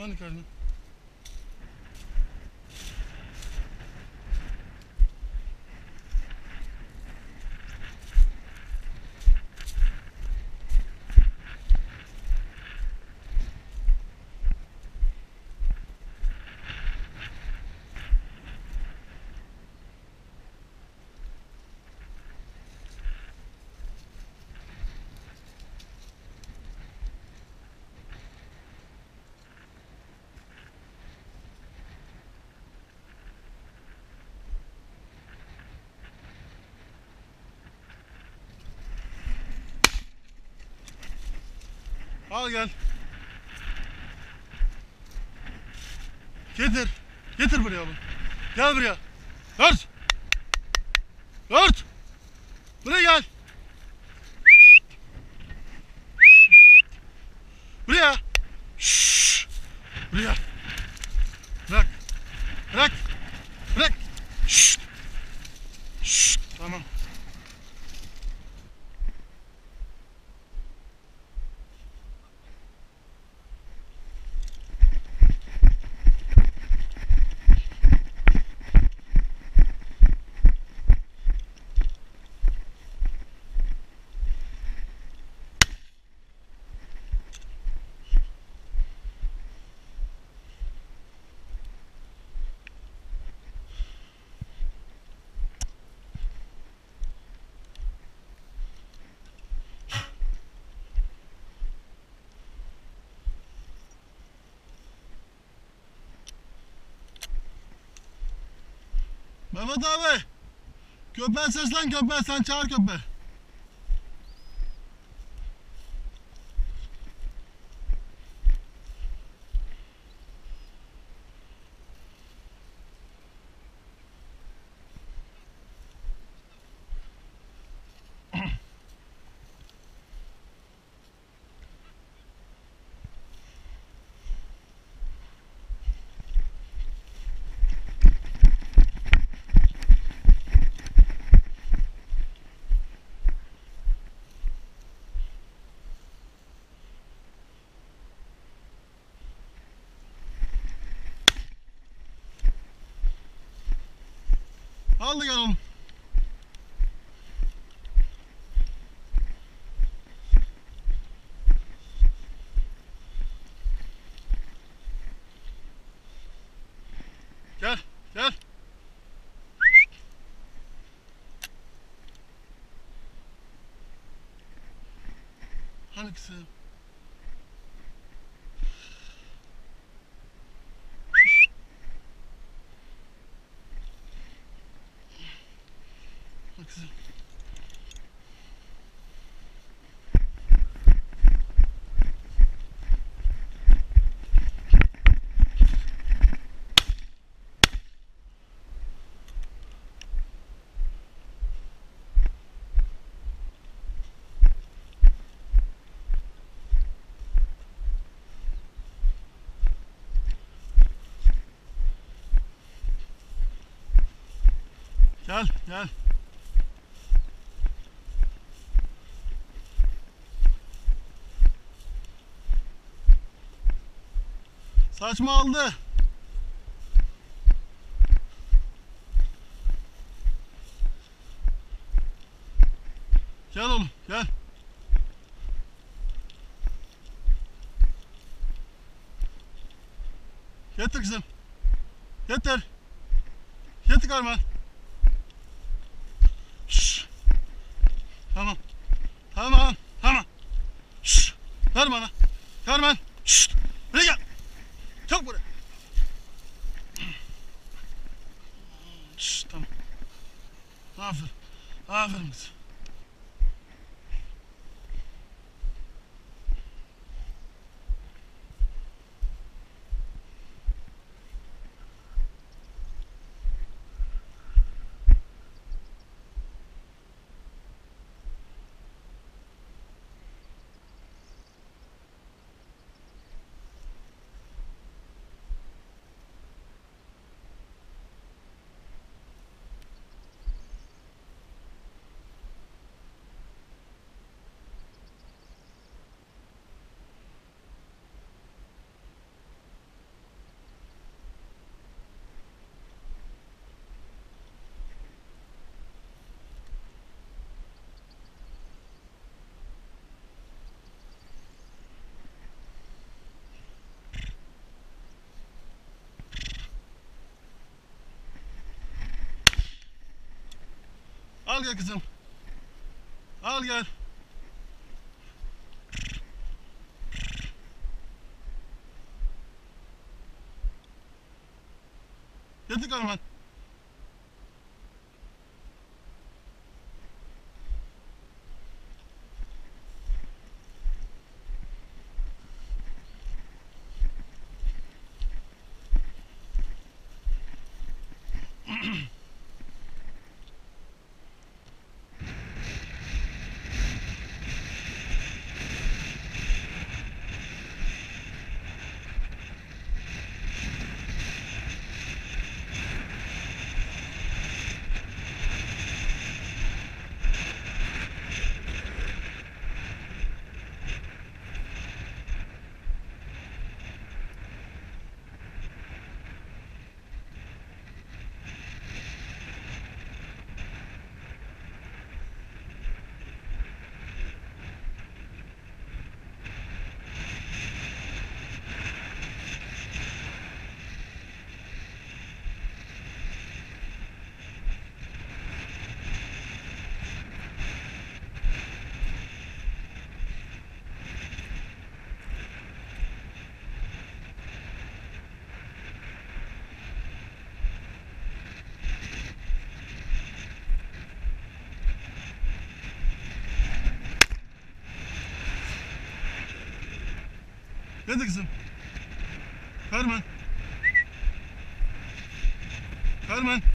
Hani karnı? Al gel. Getir. Getir buraya oğlum. Gel buraya. Dört. Dört. Buraya gel. Buraya. Şşş. Buraya. Bırak. Bırak. Bırak. Şşş. Şşş. Tamam. Mehmet abi. Köpeğe seslen, köpeğe sen çağır köpeği. Al da gel oğlum. Gel, gel. Hani kızım? Hani kızım? Gel, gel. Saçma aldı. Gel oğlum, gel. Getir kızım. Getir. Getir Karman. Şşş. Tamam. Tamam. Tamam. Şşş. Ver bana. Karman. Şşş. Buraya gel. Çok buraya. Şşş. Tamam. Aferin. Aferin kızım. Al gel kızım. Al gel. Getir Karaman. Getir kızım. Karaman. Karaman.